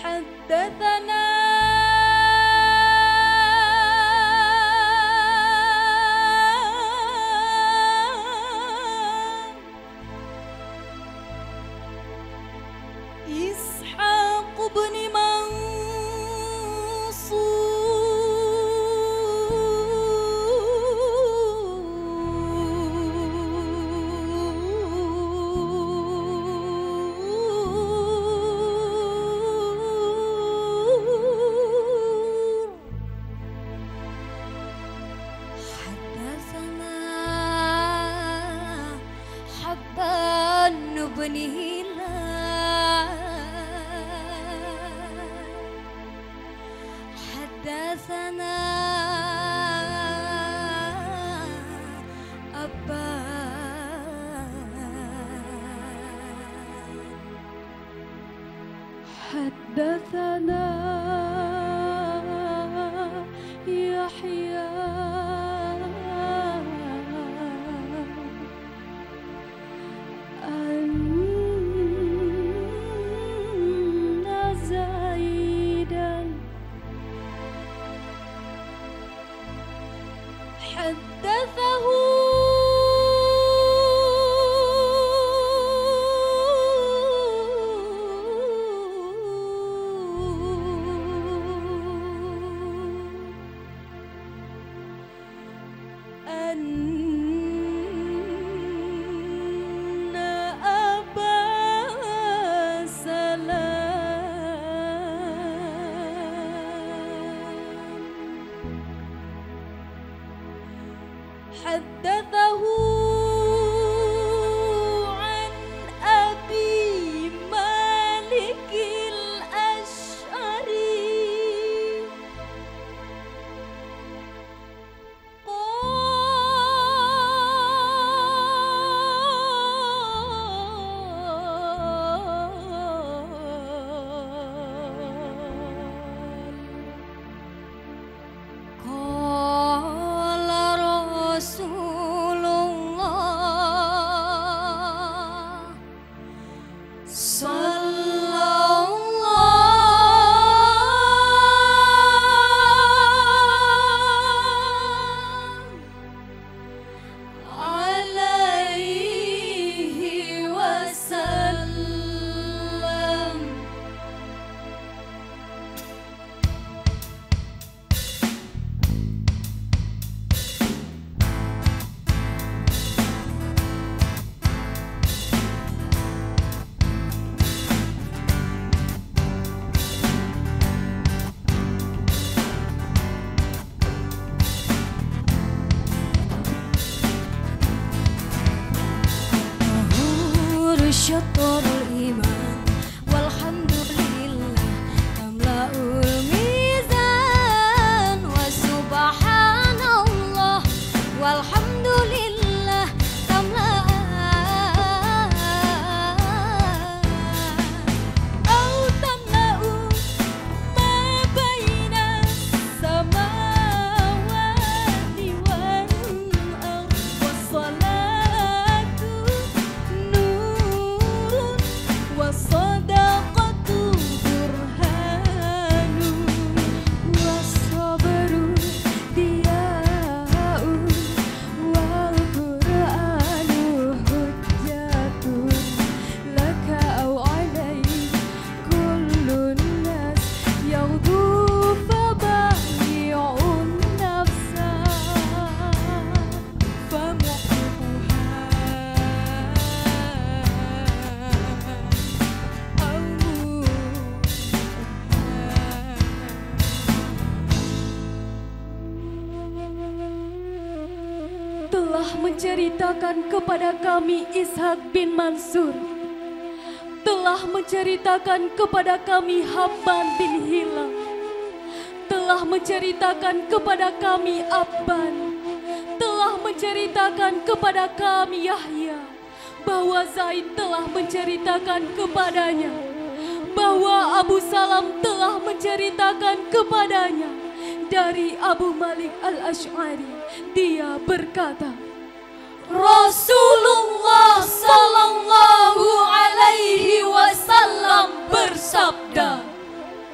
حدثنا إسحاق بن بن هلال حدثنا حدثنا يحيى أن زيدا حدثه حدثه عن أبي مالك الأشعري شطر الإيمان والحمد لله تملأ الميزان وسبحان الله والحمد لله تملأ أو تملأ ما بين السماوات والأرض والصلاة والصدقة برهان والصبر ضياء والقرآن حجة لك أو عليك كل الناس يغدو فبايع النفس telah menceritakan kepada kami Ishak bin Mansur, telah menceritakan kepada kami Habban bin Hilal, telah menceritakan kepada kami Abban, telah menceritakan kepada kami Yahya, bahwa Zaid telah menceritakan kepadanya, bahwa Abu Salam telah menceritakan kepadanya dari Abu Malik al-Ash'ari. Dia berkata, Rasulullah sallallahu alaihi wasallam bersabda,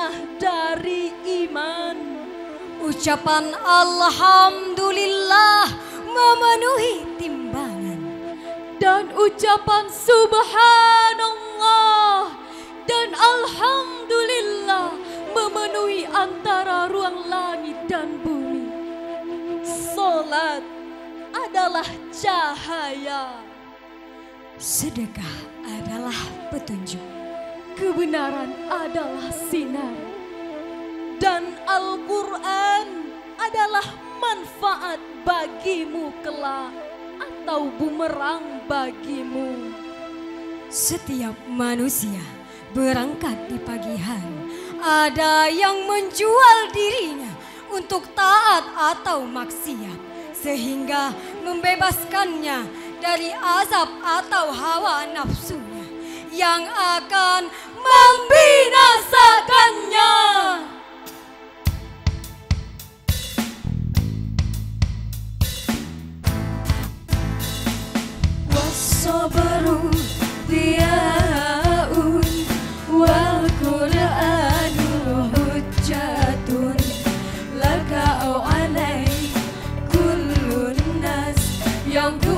adalah dari iman. Ucapan alhamdulillah memenuhi timbangan. Dan ucapan subhanallah dan alhamdulillah memenuhi antara ruang langit dan bumi. Salat adalah cahaya. Sedekah adalah petunjuk. Kebenaran adalah sinar. Dan Al-Quran adalah manfaat bagimu kelak atau bumerang bagimu. Setiap manusia berangkat di pagi hari. Ada yang menjual dirinya untuk taat atau maksiat, sehingga membebaskannya dari azab atau hawa nafsunya yang akan membinasakannya. Wassabaru diyaun wal Qur'anul hujjatun laka au alai kullun nas yang